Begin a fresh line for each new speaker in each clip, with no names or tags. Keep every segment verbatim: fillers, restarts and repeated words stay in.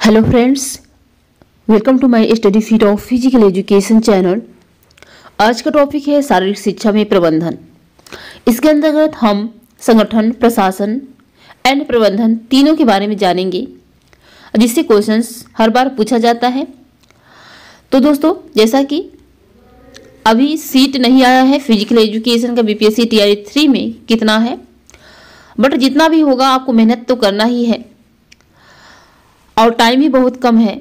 Hello friends, welcome to my study feed of physical education channel. आज का topic है शारीरिक शिक्षा में प्रबंधन। इसके अंतर्गत हम संगठन, प्रशासन एंड प्रबंधन तीनों के बारे में जानेंगे, जिससे क्वेश्चंस हर बार पूछा जाता है। तो दोस्तों, जैसा कि अभी सीट नहीं आया है फिजिकल एजुकेशन का बीपीएससी टीआरई थ्री में कितना है, बट जितना भी होगा आपको मेहनत तो करना ही है और टाइम ही बहुत कम है।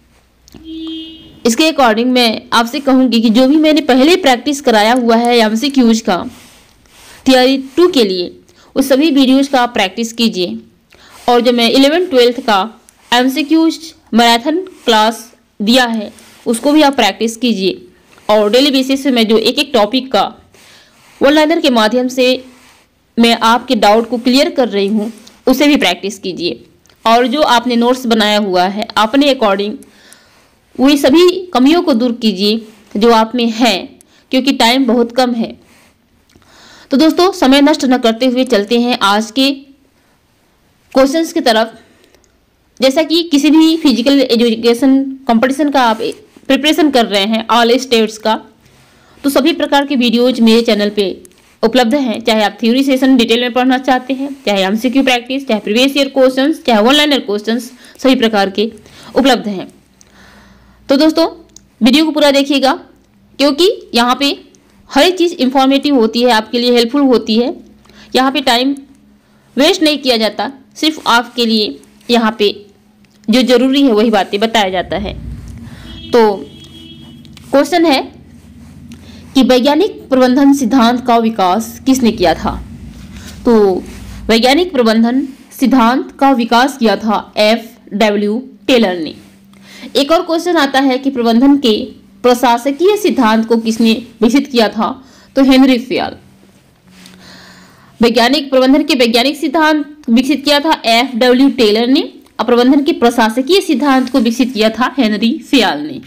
इसके अकॉर्डिंग मैं आपसे कहूँगी कि जो भी मैंने पहले प्रैक्टिस कराया हुआ है एमसीक्यूज का टीआरई टू के लिए, उस सभी वीडियोज का आप प्रैक्टिस कीजिए। और जो मैं इलेवन ट्वेल्थ का एमसीक्यूज मैराथन क्लास दिया है उसको भी आप प्रैक्टिस कीजिए। और डेली बेसिस पे मैं जो एक एक टॉपिक का वन लाइनर के माध्यम से मैं आपके डाउट को क्लियर कर रही हूँ, उसे भी प्रैक्टिस कीजिए। और जो आपने नोट्स बनाया हुआ है अपने अकॉर्डिंग वही सभी कमियों को दूर कीजिए जो आप में है, क्योंकि टाइम बहुत कम है। तो दोस्तों, समय नष्ट न करते हुए चलते हैं आज के क्वेश्चंस की तरफ। जैसा कि किसी भी फिजिकल एजुकेशन कंपटीशन का आप प्रिपरेशन कर रहे हैं ऑल स्टेट्स का, तो सभी प्रकार के वीडियोज मेरे चैनल पे उपलब्ध हैं। चाहे आप थ्योरी सेशन डिटेल में पढ़ना चाहते हैं, चाहे एमसीक्यू प्रैक्टिस, चाहे प्रीवियस ईयर क्वेश्चंस, चाहे वन लाइनर क्वेश्चंस, सभी प्रकार के उपलब्ध हैं। तो दोस्तों, वीडियो को पूरा देखिएगा, क्योंकि यहाँ पे हर एक चीज़ इंफॉर्मेटिव होती है, आपके लिए हेल्पफुल होती है। यहाँ पे टाइम वेस्ट नहीं किया जाता, सिर्फ आपके लिए यहाँ पे जो जरूरी है वही बातें बताया जाता है। तो क्वेश्चन है कि वैज्ञानिक प्रबंधन सिद्धांत का विकास किसने किया था? तो वैज्ञानिक प्रबंधन सिद्धांत का विकास किया था एफ डब्ल्यू टेलर ने। एक और क्वेश्चन आता है कि प्रबंधन के प्रशासकीय सिद्धांत को किसने विकसित किया था? तो हेनरी फेयल। वैज्ञानिक प्रबंधन के वैज्ञानिक सिद्धांत विकसित किया था एफ डब्ल्यू टेलर ने, और प्रबंधन के प्रशासकीय सिद्धांत को विकसित किया था हेनरी फेयल ने।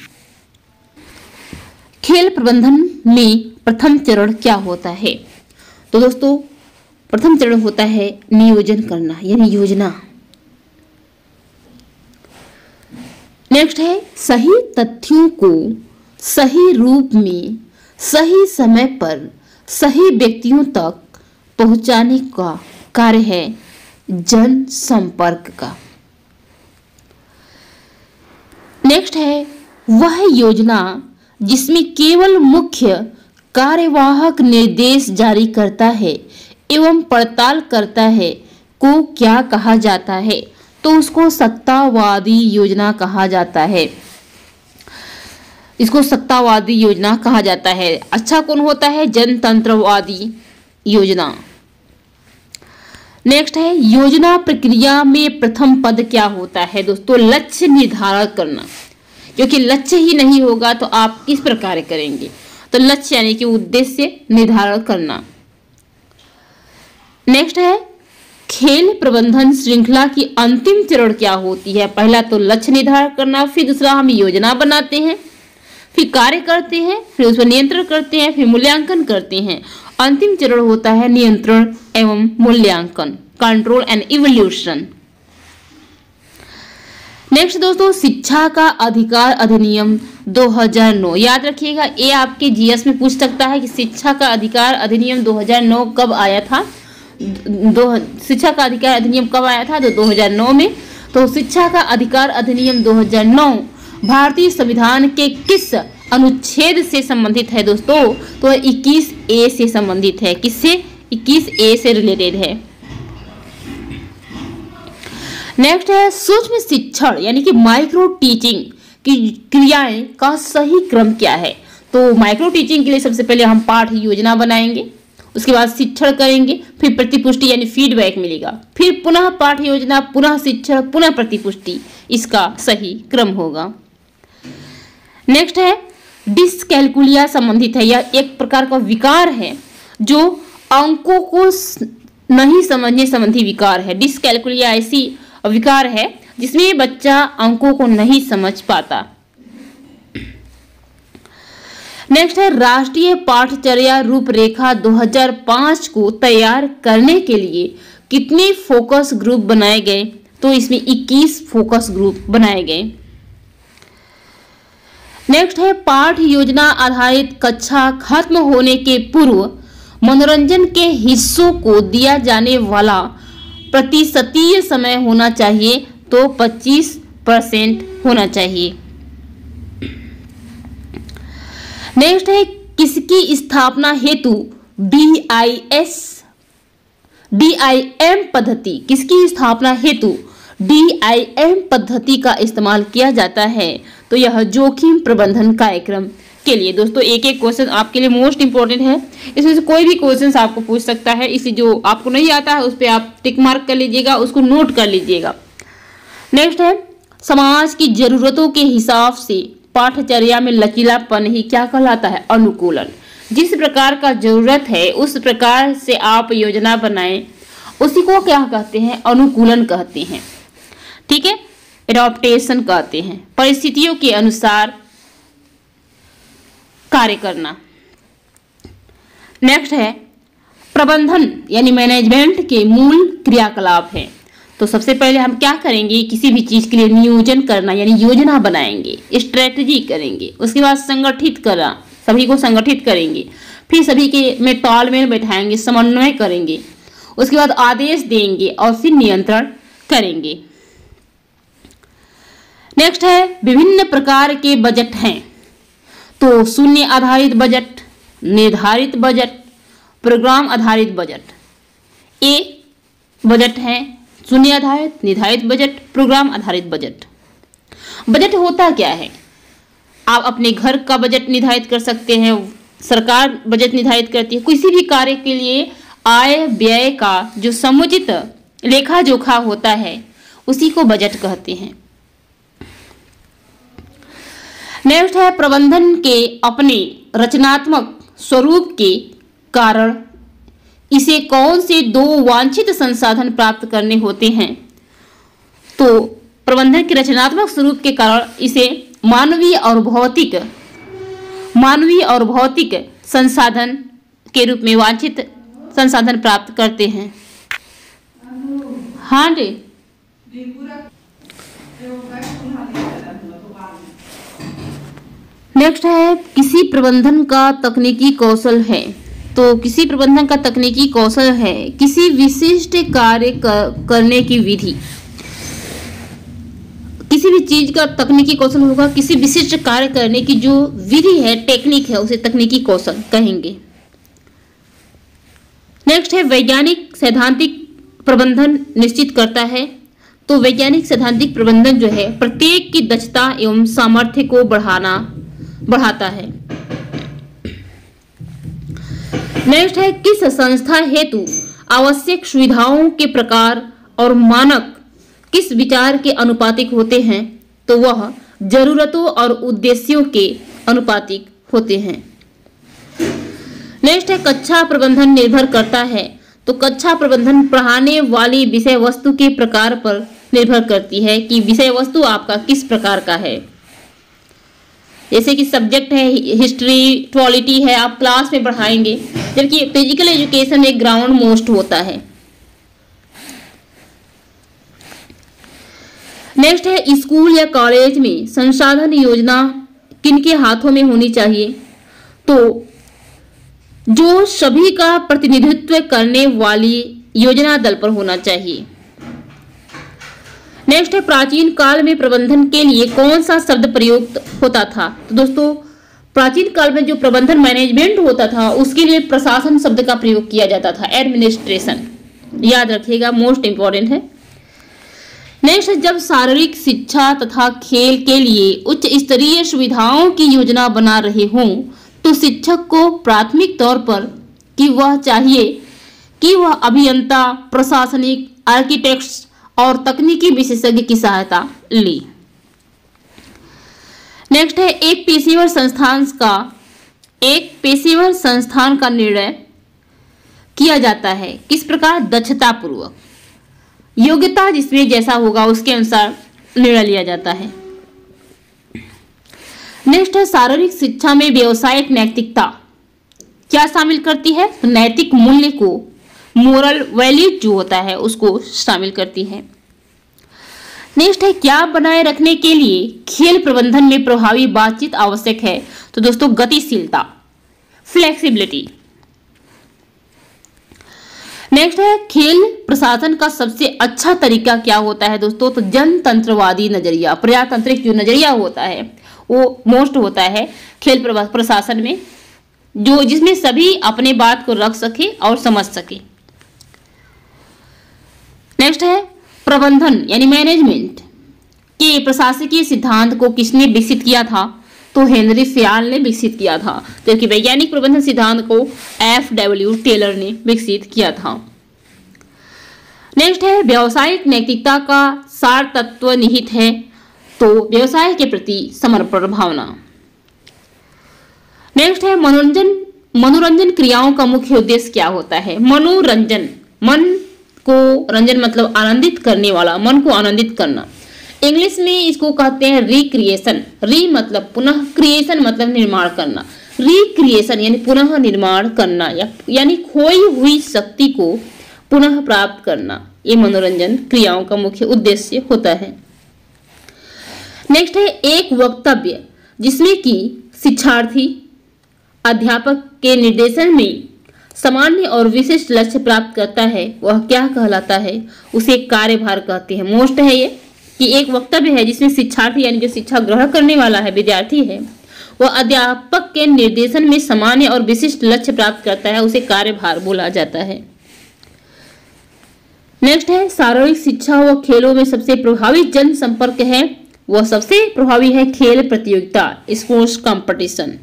खेल प्रबंधन में प्रथम चरण क्या होता है? तो दोस्तों, प्रथम चरण होता है नियोजन करना, यानी योजना। नेक्स्ट है सही तथ्यों को सही रूप में सही समय पर सही व्यक्तियों तक पहुंचाने का कार्य है जन संपर्क का। नेक्स्ट है वह योजना जिसमें केवल मुख्य कार्यवाहक निर्देश जारी करता है एवं पड़ताल करता है को क्या कहा जाता है? तो उसको सत्तावादी योजना कहा जाता है। इसको सत्तावादी योजना कहा जाता है। अच्छा कौन होता है? जनतंत्रवादी योजना। नेक्स्ट है योजना प्रक्रिया में प्रथम पद क्या होता है? दोस्तों, लक्ष्य निर्धारण करना, क्योंकि लक्ष्य ही नहीं होगा तो आप किस प्रकार करेंगे? तो लक्ष्य यानी कि उद्देश्य निर्धारण करना। नेक्स्ट है खेल प्रबंधन श्रृंखला की अंतिम चरण क्या होती है? पहला तो लक्ष्य निर्धारण करना, फिर दूसरा हम योजना बनाते हैं, फिर कार्य करते हैं, फिर उस पर नियंत्रण करते हैं, फिर मूल्यांकन करते हैं। अंतिम चरण होता है नियंत्रण एवं मूल्यांकन, कंट्रोल एंड इवोल्यूशन। नेक्स्ट दोस्तों, शिक्षा का अधिकार अधिनियम दो हज़ार नौ। याद रखिएगा, ये आपके जीएस में पूछ सकता है कि शिक्षा का अधिकार अधिनियम दो हज़ार नौ कब आया था? दो शिक्षा का अधिकार अधिनियम कब आया था? तो दो हज़ार नौ में। तो शिक्षा का अधिकार अधिनियम दो हज़ार नौ भारतीय संविधान के किस अनुच्छेद से संबंधित है दोस्तों? तो इक्कीस ए से संबंधित है। किससे? इक्कीस ए से रिलेटेड है। नेक्स्ट है सूक्ष्म शिक्षण यानी कि माइक्रो टीचिंग की क्रियाएं का सही क्रम क्या है? तो माइक्रो टीचिंग के लिए सबसे पहले हम पाठ योजना बनाएंगे, उसके बाद शिक्षण करेंगे, फिर प्रतिपुष्टि यानी फीडबैक मिलेगा, फिर पुनः पाठ योजना, पुनः शिक्षण, पुनः प्रतिपुष्टि। इसका सही क्रम होगा। नेक्स्ट है डिसकैलकुलिया संबंधित है। यह एक प्रकार का विकार है जो अंकों को नहीं समझने संबंधी विकार है। डिसकैलकुलिया ऐसी विकार है जिसमें बच्चा अंकों को नहीं समझ पाता। नेक्स्ट है राष्ट्रीय पाठचर्या रूपरेखा दो हज़ार पाँच को तैयार करने के लिए कितने फोकस ग्रुप बनाए गए? तो इसमें इक्कीस फोकस ग्रुप बनाए गए। नेक्स्ट है पाठ योजना आधारित कक्षा खत्म होने के पूर्व मनोरंजन के हिस्सों को दिया जाने वाला प्रतिशतीय समय होना चाहिए, तो पच्चीस परसेंट होना चाहिए। नेक्स्ट है किसकी स्थापना हेतु D I S D I M पद्धति किसकी स्थापना हेतु डी आई एम पद्धति का इस्तेमाल किया जाता है, तो यह जोखिम प्रबंधन कार्यक्रम के लिए। दोस्तों एक एक क्वेश्चन आपके लिए मोस्ट इंपॉर्टेंट है, इसमें से कोई भी क्वेश्चन आपको पूछ सकता है, इसलिए जो आपको नहीं आता है उस पर आप टिक मार्क कर लीजिएगा, उसको नोट कर लीजिएगा। नेक्स्ट है समाज की जरूरतों के हिसाब से पाठचर्या में लचीलापन ही क्या कहलाता है, अनुकूलन। जिस प्रकार का जरूरत है उस प्रकार से आप योजना बनाएं, उसी को क्या कहते हैं, अनुकूलन कहते हैं। ठीक है, एडॉप्टेशन कहते हैं, परिस्थितियों के अनुसार कार्य करना। नेक्स्ट है प्रबंधन यानी मैनेजमेंट के मूल क्रियाकलाप है। तो सबसे पहले हम क्या करेंगे, किसी भी चीज के लिए नियोजन करना यानी योजना बनाएंगे, स्ट्रेटजी करेंगे, उसके बाद संगठित करना, सभी को संगठित करेंगे, फिर सभी के में तालमेल बैठाएंगे, समन्वय करेंगे, उसके बाद आदेश देंगे और फिर नियंत्रण करेंगे। नेक्स्ट है विभिन्न प्रकार के बजट हैं, तो शून्य आधारित बजट, निर्धारित बजट, प्रोग्राम आधारित बजट। ए बजट है शून्य आधारित, निर्धारित बजट, प्रोग्राम आधारित बजट। बजट होता क्या है, आप अपने घर का बजट निर्धारित कर सकते हैं, सरकार बजट निर्धारित करती है, किसी भी कार्य के लिए आय व्यय का जो समुचित लेखा जोखा होता है उसी को बजट कहते हैं। नेक्स्ट है प्रबंधन के अपने रचनात्मक स्वरूप के कारण इसे कौन से दो वांछित संसाधन प्राप्त करने होते हैं, तो प्रबंधन के रचनात्मक स्वरूप के कारण इसे मानवीय और भौतिक मानवीय और भौतिक संसाधन के रूप में वांछित संसाधन प्राप्त करते हैं। हाँ जी, नेक्स्ट है किसी प्रबंधन का तकनीकी कौशल है, तो किसी प्रबंधन का तकनीकी कौशल है किसी विशिष्ट कार्य कर, करने की विधि। किसी भी चीज का तकनीकी कौशल होगा, किसी विशिष्ट कार्य करने की जो विधि है, टेक्निक है, उसे तकनीकी कौशल कहेंगे। नेक्स्ट है वैज्ञानिक सैद्धांतिक प्रबंधन निश्चित करता है, तो वैज्ञानिक सैद्धांतिक प्रबंधन जो है प्रत्येक की दक्षता एवं सामर्थ्य को बढ़ाना बढ़ाता है। नेक्स्ट है किस संस्था हेतु आवश्यक सुविधाओं के प्रकार और मानक किस विचार के अनुपातिक होते हैं, तो वह जरूरतों और उद्देश्यों के अनुपातिक होते हैं। नेक्स्ट है कक्षा प्रबंधन निर्भर करता है, तो कक्षा प्रबंधन पढ़ाने वाली विषय वस्तु के प्रकार पर निर्भर करती है कि विषय वस्तु आपका किस प्रकार का है। जैसे कि सब्जेक्ट है हिस्ट्री, पॉलिटी है, आप क्लास में पढ़ाएंगे, जबकि फिजिकल एजुकेशन एक ग्राउंड मोस्ट होता है। नेक्स्ट है स्कूल या कॉलेज में संसाधन योजना किनके हाथों में होनी चाहिए, तो जो सभी का प्रतिनिधित्व करने वाली योजना दल पर होना चाहिए। नेक्स्ट है प्राचीन काल में प्रबंधन के लिए कौन सा शब्द प्रयुक्त होता था, तो दोस्तों प्राचीन काल में जो प्रबंधन मैनेजमेंट होता था उसके लिए प्रशासन शब्द का प्रयोग किया जाता था, एडमिनिस्ट्रेशन, याद रखिएगा, मोस्ट इंपॉर्टेंट है। नेक्स्ट, जब शारीरिक शिक्षा तथा खेल के लिए उच्च स्तरीय सुविधाओं की योजना बना रहे हों तो शिक्षक को प्राथमिक तौर पर कि वह चाहिए कि वह अभियंता, प्रशासनिक, आर्किटेक्ट्स और तकनीकी विशेषज्ञ की सहायता ली। नेक्स्ट है एक पेशेवर संस्थान का एक पेशेवर संस्थान का निर्णय किया जाता है किस प्रकार, दक्षता पूर्वक, योग्यता जिसमें जैसा होगा उसके अनुसार निर्णय लिया जाता है। नेक्स्ट है शारीरिक शिक्षा में व्यवसायिक नैतिकता क्या शामिल करती है, तो नैतिक मूल्य को, मोरल वैल्यू जो होता है उसको शामिल करती है। नेक्स्ट है, क्या बनाए रखने के लिए खेल प्रबंधन में प्रभावी बातचीत आवश्यक है? तो दोस्तों गतिशीलता, फ्लेक्सिबिलिटी। नेक्स्ट है, खेल प्रशासन का सबसे अच्छा तरीका क्या होता है दोस्तों? तो जनतंत्रवादी नजरिया, प्रजातांत्रिक जो नजरिया होता है वो मोस्ट होता है खेल प्रशासन में, जो जिसमें सभी अपने बात को रख सके और समझ सके। नेक्स्ट है, प्रबंधन यानी मैनेजमेंट के प्रशासकीय सिद्धांत को किसने विकसित किया था? तो हेनरी फ्याल ने विकसित किया था, जबकि वैज्ञानिक प्रबंधन सिद्धांत को एफ डब्ल्यू टेलर ने विकसित किया था। नेक्स्ट है, व्यावसायिक नैतिकता का सार तत्व निहित है? तो व्यवसाय के प्रति समर्पण भावना। नेक्स्ट है, मनोरंजन मनोरंजन क्रियाओं का मुख्य उद्देश्य क्या होता है? मनोरंजन, मन को रंजन मतलब आनंदित करने वाला, मन को आनंदित करना। इंग्लिश में इसको कहते हैं रिक्रिएशन। री मतलब पुनः, क्रिएशन मतलब निर्माण करना। रिक्रिएशन यानी पुनः निर्माण करना, या यानी खोई हुई शक्ति को पुनः प्राप्त करना, ये मनोरंजन क्रियाओं का मुख्य उद्देश्य होता है। नेक्स्ट है, एक वक्तव्य जिसमें कि शिक्षार्थी अध्यापक के निर्देशन में सामान्य और विशिष्ट लक्ष्य प्राप्त करता है, वह क्या कहलाता है? उसे कार्यभार कहते हैं। मोस्ट है ये कि एक वक्तव्य है जिसमें शिक्षार्थी यानी जो शिक्षा ग्रहण करने वाला है, विद्यार्थी है, वह अध्यापक के निर्देशन में सामान्य और विशिष्ट लक्ष्य प्राप्त करता है, उसे कार्यभार बोला जाता है। नेक्स्ट है, शारीरिक शिक्षा व खेलों में सबसे प्रभावी जन संपर्क है? वह सबसे प्रभावी है खेल प्रतियोगिता, स्पोर्ट्स कंपटीशन।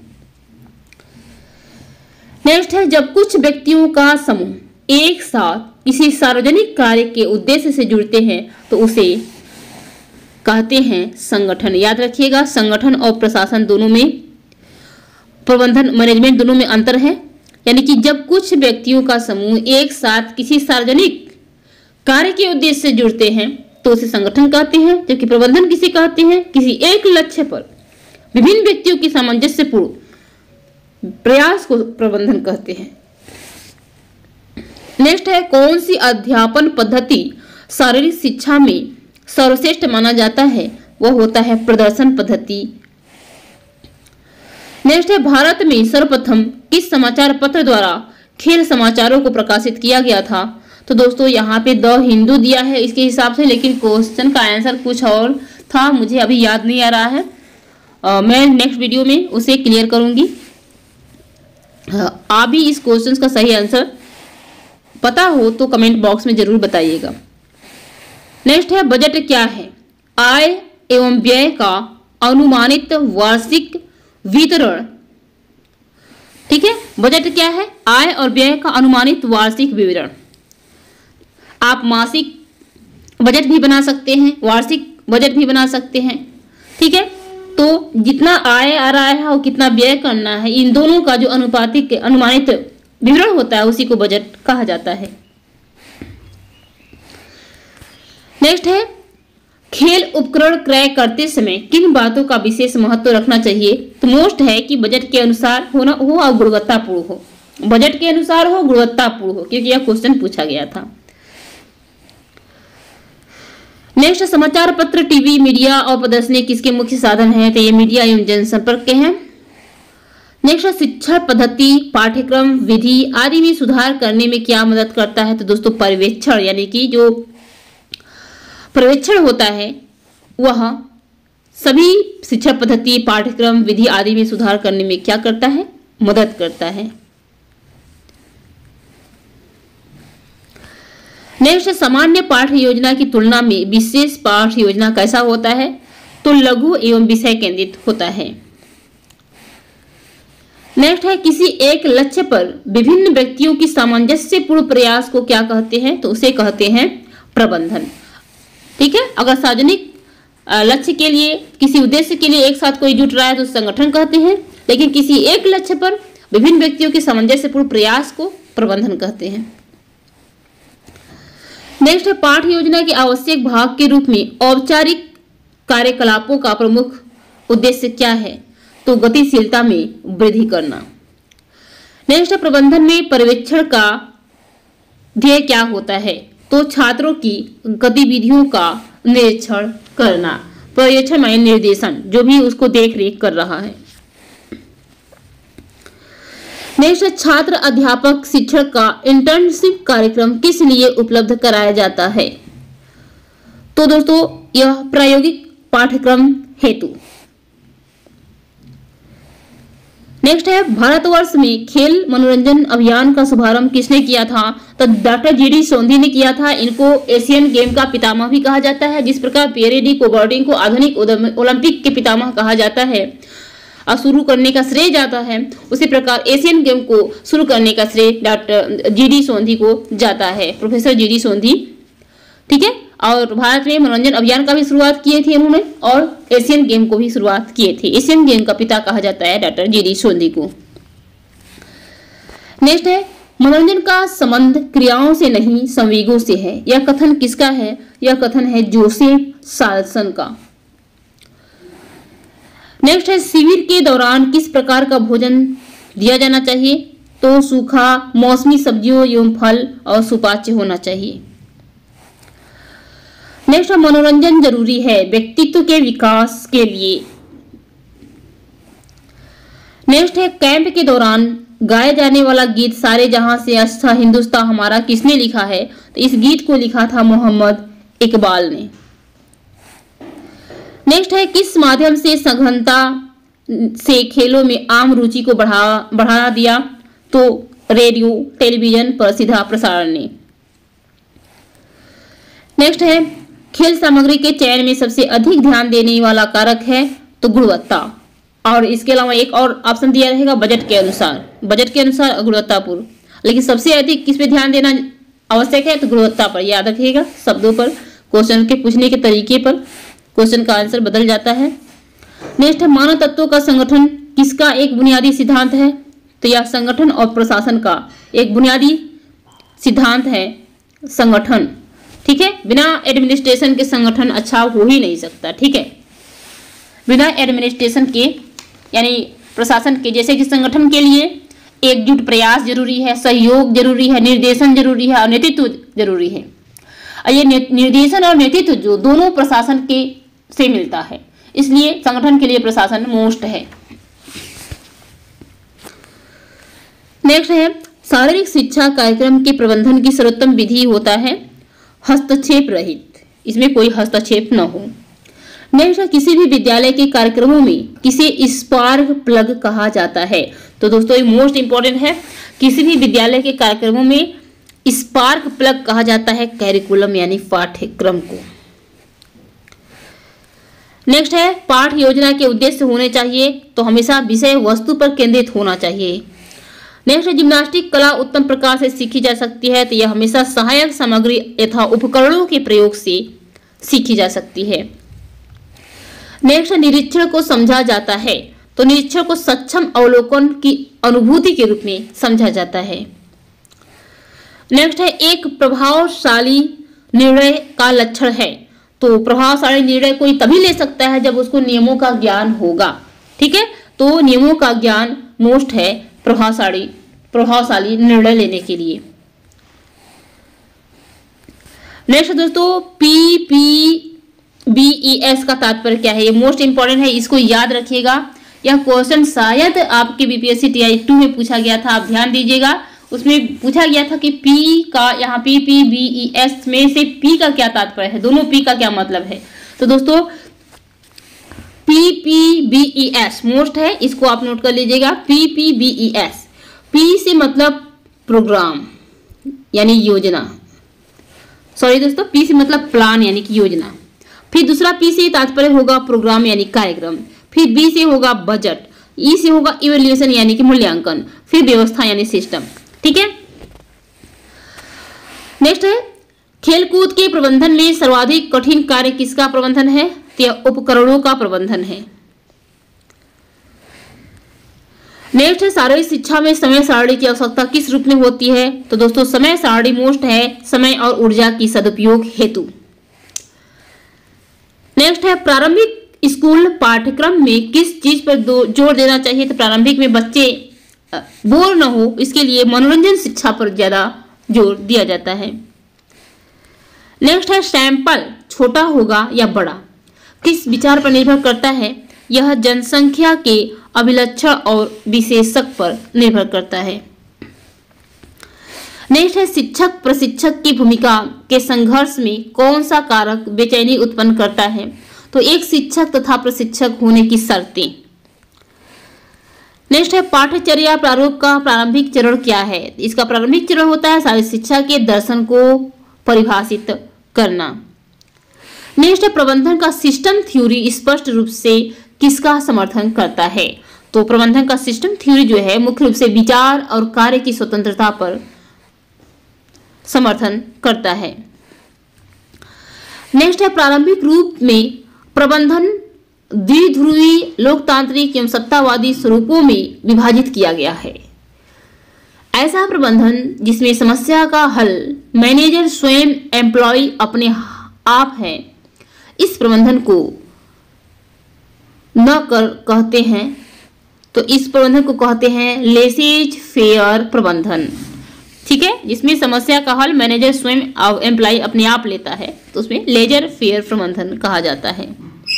नेक्स्ट है, जब कुछ व्यक्तियों का समूह एक साथ किसी सार्वजनिक कार्य के उद्देश्य से जुड़ते हैं तो उसे कहते हैं संगठन। याद रखिएगा, संगठन और प्रशासन दोनों में, प्रबंधन मैनेजमेंट दोनों में अंतर है। यानी कि जब कुछ व्यक्तियों का समूह एक साथ किसी सार्वजनिक कार्य के उद्देश्य से जुड़ते हैं तो उसे संगठन कहते हैं, जबकि प्रबंधन किसे कहते हैं? किसी एक लक्ष्य पर विभिन्न व्यक्तियों की सामंजस्यपूर्ण प्रयास को प्रबंधन कहते हैं। नेक्स्ट है, कौन सी अध्यापन पद्धति शारीरिक शिक्षा में सर्वश्रेष्ठ माना जाता है? वह होता है प्रदर्शन पद्धति। नेक्स्ट है, भारत में सर्वप्रथम किस समाचार पत्र द्वारा खेल समाचारों को प्रकाशित किया गया था? तो दोस्तों यहाँ पे द हिंदू दिया है इसके हिसाब से, लेकिन क्वेश्चन का आंसर कुछ और था, मुझे अभी याद नहीं आ रहा है। आ, मैं नेक्स्ट वीडियो में उसे क्लियर करूंगी। आप भी इस क्वेश्चन का सही आंसर पता हो तो कमेंट बॉक्स में जरूर बताइएगा। नेक्स्ट है, बजट क्या है? आय एवं व्यय का अनुमानित वार्षिक वितरण। ठीक है, बजट क्या है? आय और व्यय का अनुमानित वार्षिक विवरण। आप मासिक बजट भी बना सकते हैं, वार्षिक बजट भी बना सकते हैं। ठीक है, तो जितना आय आ रहा है और कितना व्यय करना है, इन दोनों का जो अनुपातिक अनुमानित विवरण होता है उसी को बजट कहा जाता है। नेक्स्ट है, खेल उपकरण क्रय करते समय किन बातों का विशेष महत्व रखना चाहिए? तो मोस्ट है कि बजट के अनुसार होना हो और गुणवत्तापूर्ण हो। बजट के अनुसार हो, गुणवत्तापूर्ण हो, क्योंकि यह क्वेश्चन पूछा गया था। नेक्स्ट, समाचार पत्र, टीवी, मीडिया और प्रदर्शनी किसके मुख्य साधन हैं? तो ये मीडिया एवं जनसंपर्क के हैं। नेक्स्ट, शिक्षा पद्धति, पाठ्यक्रम, विधि आदि में सुधार करने में क्या मदद करता है? तो दोस्तों पर्यवेक्षण, यानी कि जो पर्यवेक्षण होता है वह सभी शिक्षा पद्धति, पाठ्यक्रम, विधि आदि में सुधार करने में क्या करता है? मदद करता है। नेक्स्ट, सामान्य पाठ योजना की तुलना में विशेष पाठ योजना कैसा होता है? तो लघु एवं विषय केंद्रित होता है। नेक्स्ट है, किसी एक लक्ष्य पर विभिन्न व्यक्तियों की सामंजस्यपूर्ण प्रयास को क्या कहते हैं? तो उसे कहते हैं प्रबंधन। ठीक है, अगर सार्वजनिक लक्ष्य के लिए, किसी उद्देश्य के लिए एक साथ कोई जुट रहा है तो संगठन कहते हैं, लेकिन किसी एक लक्ष्य पर विभिन्न व्यक्तियों के सामंजस्यपूर्ण प्रयास को प्रबंधन कहते हैं। नेक्स्ट है, पाठ योजना के आवश्यक भाग के रूप में औपचारिक कार्यकलापों का प्रमुख उद्देश्य क्या है? तो गतिशीलता में वृद्धि करना। नेक्स्ट है, प्रबंधन में पर्यवेक्षण का ध्येय क्या होता है? तो छात्रों की गतिविधियों का निरीक्षण करना, पर्यवेक्षण माने निर्देशन, जो भी उसको देख रेख कर रहा है। नेक्स्ट, छात्र अध्यापक शिक्षक का इंटर्नशिप कार्यक्रम किस लिए उपलब्ध कराया जाता है? तो दोस्तों यह प्रायोगिक पाठ्यक्रम हेतु। नेक्स्ट है, भारतवर्ष में खेल मनोरंजन अभियान का शुभारंभ किसने किया था? तो डॉक्टर जी डी सोंधी ने किया था। इनको एशियन गेम का पितामह भी कहा जाता है। जिस प्रकार पियरे डी कुबर्टिन को आधुनिक ओलंपिक के पितामह कहा जाता है और शुरू करने का श्रेय जाता है, उसी प्रकार एशियन गेम को शुरू करने का श्रेय डॉक्टर जी डी सोंधी को जाता है, प्रोफेसर जी डी सोंधी। ठीक है, और भारत में मनोरंजन अभियान का भी शुरुआत किए थे इन्होंने और एशियन गेम को भी शुरुआत किए थे। एशियन गेम का पिता कहा जाता है डॉक्टर जी डी सोंधी को। नेक्स्ट है, मनोरंजन का संबंध क्रियाओं से नहीं संवेगों से है। यह कथन किसका है? यह कथन है जोसेफ साल्सन का। नेक्स्ट है, शिविर के दौरान किस प्रकार का भोजन दिया जाना चाहिए? तो सूखा, मौसमी सब्जियों एवं फल और सुपाच्य होना चाहिए। नेक्स्ट, मनोरंजन जरूरी है व्यक्तित्व के विकास के लिए। नेक्स्ट है, कैंप के दौरान गाया जाने वाला गीत सारे जहां से अच्छा हिंदुस्तान हमारा किसने लिखा है? तो इस गीत को लिखा था मोहम्मद इकबाल ने। नेक्स्ट है, किस माध्यम से सघनता से खेलों में आम रुचि को बढ़ा बढ़ा दिया? तो रेडियो टेलीविजन पर सीधा प्रसारण ने। नेक्स्ट है, खेल सामग्री के चयन में सबसे अधिक ध्यान देने वाला कारक है तो गुणवत्ता, और इसके अलावा एक और ऑप्शन दिया रहेगा बजट के अनुसार, बजट के अनुसार गुणवत्तापूर्ण, लेकिन सबसे अधिक किस पे ध्यान देना आवश्यक है? तो गुणवत्ता पर। याद रखिएगा, शब्दों पर, क्वेश्चन के पूछने के तरीके पर क्वेश्चन का आंसर बदल जाता है। नेक्स्ट है, मानव तत्वों का संगठन किसका एक बुनियादी सिद्धांत है? तो यह संगठन और प्रशासन का एक बुनियादी सिद्धांत है संगठन। ठीक है, बिना एडमिनिस्ट्रेशन के संगठन अच्छा हो ही नहीं सकता। ठीक है, बिना एडमिनिस्ट्रेशन के यानी प्रशासन के, जैसे कि संगठन के लिए एकजुट प्रयास जरूरी है, सहयोग जरूरी है, निर्देशन जरूरी है और नेतृत्व जरूरी है। और ये निर्देशन और नेतृत्व जो दोनों प्रशासन के से मिलता है, इसलिए संगठन के लिए प्रशासन मोस्ट है। नेक्स्ट है, शारीरिक शिक्षा कार्यक्रम के प्रबंधन की सर्वोत्तम विधि होता है हस्तक्षेप रहित, इसमें कोई हस्तक्षेप न हो। नेक्स्ट, किसी भी विद्यालय के कार्यक्रमों में किसे स्पार्क प्लग कहा जाता है? तो दोस्तों ये मोस्ट इंपॉर्टेंट है, किसी भी विद्यालय के कार्यक्रमों में स्पार्क प्लग कहा जाता है कैरिकुलम यानी पाठ्यक्रम को। नेक्स्ट है, पाठ योजना के उद्देश्य होने चाहिए तो हमेशा विषय वस्तु पर केंद्रित होना चाहिए। नेक्स्ट, जिम्नास्टिक कला उत्तम प्रकार से सीखी जा सकती है तो यह हमेशा सहायक सामग्री तथा उपकरणों के प्रयोग से सीखी जा सकती है। नेक्स्ट, निरीक्षण को समझा जाता है तो निरीक्षण को सक्षम अवलोकन की अनुभूति के रूप में समझा जाता है। नेक्स्ट है, एक प्रभावशाली निर्णय का लक्षण है तो प्रभावशाली निर्णय कोई तभी ले सकता है जब उसको नियमों का ज्ञान होगा। ठीक है, तो नियमों का ज्ञान मोस्ट है प्रभावशाली प्रभावशाली निर्णय लेने के लिए। नेक्स्ट दोस्तों, P P B E S का तात्पर्य क्या है? ये मोस्ट इंपॉर्टेंट है, इसको याद रखिएगा। यह क्वेश्चन शायद आपके बीपीएससी टी आई टू में पूछा गया था, आप ध्यान दीजिएगा। उसमें पूछा गया था कि पी का यहाँ P P B E S में से पी का क्या तात्पर्य है, दोनों पी का क्या मतलब है? तो दोस्तों P P B E S most है, इसको आप नोट कर लीजिएगा। P P B E S, P से मतलब प्रोग्राम यानी योजना, सॉरी दोस्तों, पी से मतलब प्लान यानी कि योजना। फिर दूसरा पी से तात्पर्य होगा प्रोग्राम यानी कार्यक्रम। फिर बी से होगा बजट, ई से होगा इवैल्यूएशन यानी कि मूल्यांकन, फिर व्यवस्था यानी सिस्टम। ठीक है, नेक्स्ट है, खेलकूद के प्रबंधन में सर्वाधिक कठिन कार्य किसका प्रबंधन है? यह उपकरणों का प्रबंधन है। नेक्स्ट है, शारीरिक शिक्षा में समय सारणी की आवश्यकता किस रूप में होती है? तो दोस्तों समय सारणी मोस्ट है समय और ऊर्जा की सदुपयोग हेतु। नेक्स्ट है, प्रारंभिक स्कूल पाठ्यक्रम में किस चीज पर जोर देना चाहिए? तो प्रारंभिक में बच्चे बोर न हो इसके लिए मनोरंजन शिक्षा पर ज्यादा जोर दिया जाता है। नेक्स्ट है सैंपल छोटा होगा या बड़ा, किस विचार पर निर्भर करता है? यह जनसंख्या के अभिलक्षण और विशेषक पर निर्भर करता है। नेक्स्ट है शिक्षक प्रशिक्षक की भूमिका के संघर्ष में कौन सा कारक बेचैनी उत्पन्न करता है? तो एक शिक्षक तथा प्रशिक्षक होने की शर्तें। नेक्स्ट है पाठ्यचर्या प्रारूप का प्रारंभिक चरण क्या है? इसका प्रारंभिक चरण होता है शारीरिक शिक्षा के दर्शन को परिभाषित करना। नेक्स्ट है प्रबंधन का सिस्टम थ्योरी स्पष्ट रूप से किसका समर्थन करता है? तो प्रबंधन का सिस्टम थ्योरी जो है मुख्य रूप से विचार और कार्य की स्वतंत्रता पर समर्थन करता है। नेक्स्ट है प्रारंभिक रूप में प्रबंधन द्विध्रुवी लोकतांत्रिक एवं सत्तावादी स्वरूपों में विभाजित किया गया है। ऐसा प्रबंधन जिसमें समस्या का हल मैनेजर स्वयं एम्प्लॉय अपने आप है, इस प्रबंधन को न कर कहते हैं तो इस प्रबंधन को कहते हैं लेसेज फेयर प्रबंधन। ठीक है, जिसमें समस्या का हल मैनेजर स्वयं एम्प्लॉय अपने आप लेता है तो उसमें लेजर फेयर प्रबंधन कहा जाता है।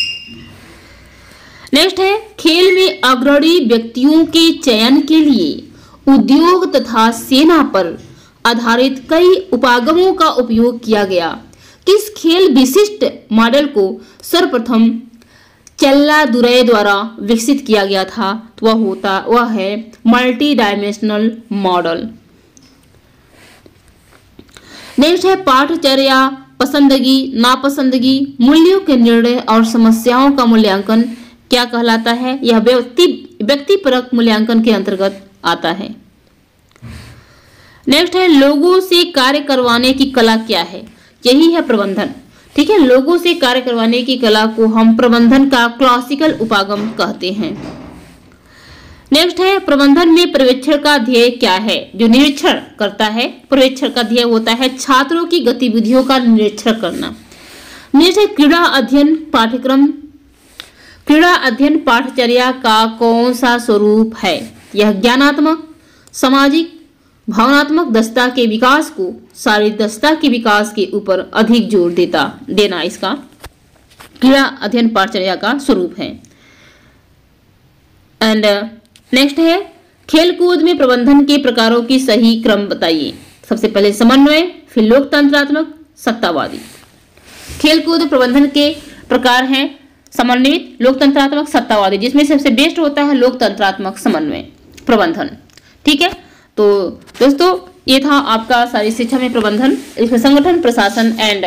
नेक्स्ट है खेल में अग्रणी व्यक्तियों के चयन के लिए उद्योग तथा सेना पर आधारित कई उपागमों का उपयोग किया गया। किस खेल विशिष्ट मॉडल को सर्वप्रथम चेल्लादुरै द्वारा विकसित किया गया था? तो वह होता वह है मल्टी डायमेंशनल मॉडल। नेक्स्ट है पाठ्यचर्या पसंदगी नापसंदगी मूल्यों के निर्णय और समस्याओं का मूल्यांकन क्या कहलाता है? यह व्यक्ति व्यक्तिपरक मूल्यांकन के अंतर्गत आता है। नेक्स्ट है लोगों से कार्य करवाने की कला क्या है? यही है प्रबंधन। ठीक है, लोगों से कार्य करवाने की कला को हम प्रबंधन का क्लासिकल उपागम कहते हैं। नेक्स्ट है प्रबंधन में पर्यवेक्षण का ध्येय क्या है? जो निरीक्षण करता है पर्यवेक्षण का ध्येय होता है छात्रों की गतिविधियों का निरीक्षण करना। नेक्स्ट है क्रीड़ा अध्ययन पाठ्यक्रम क्रीड़ा अध्ययन पाठ्यचर्या का कौन सा स्वरूप है? यह ज्ञानात्मक सामाजिक भावनात्मक दक्षता के विकास को शारीरिक दक्षता के विकास के ऊपर अधिक जोर देता देना इसका क्रीड़ा अध्ययन पाठ्यचर्या का स्वरूप है। एंड नेक्स्ट है खेलकूद में प्रबंधन के प्रकारों की सही क्रम बताइए। सबसे पहले समन्वय, फिर लोकतंत्रात्मक, सत्तावादी। खेलकूद प्रबंधन के प्रकार हैं समन्वित, लोकतंत्रात्मक, सत्तावादी, जिसमें सबसे बेस्ट होता है लोकतंत्रात्मक समन्वय प्रबंधन। ठीक है, तो दोस्तों ये था आपका शारीरिक शिक्षा में प्रबंधन, इसमें संगठन प्रशासन एंड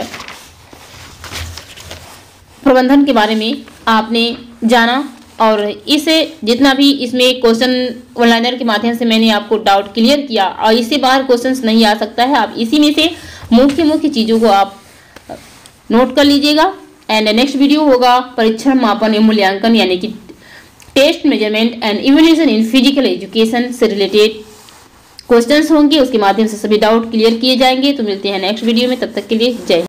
प्रबंधन के बारे में आपने जाना। और इसे जितना भी इसमें क्वेश्चन ऑनलाइनर के माध्यम से मैंने आपको डाउट क्लियर किया और इससे बाहर क्वेश्चंस नहीं आ सकता है, आप इसी में से मुख्य मुख्य चीज़ों को आप नोट कर लीजिएगा। एंड नेक्स्ट वीडियो होगा परीक्षण मापन एवं मूल्यांकन यानी कि test measurement and evaluation in physical education से रिलेटेड क्वेश्चंस होंगे, उसके माध्यम से सभी डाउट क्लियर किए जाएंगे। तो मिलते हैं नेक्स्ट वीडियो में, तब तक के लिए जय।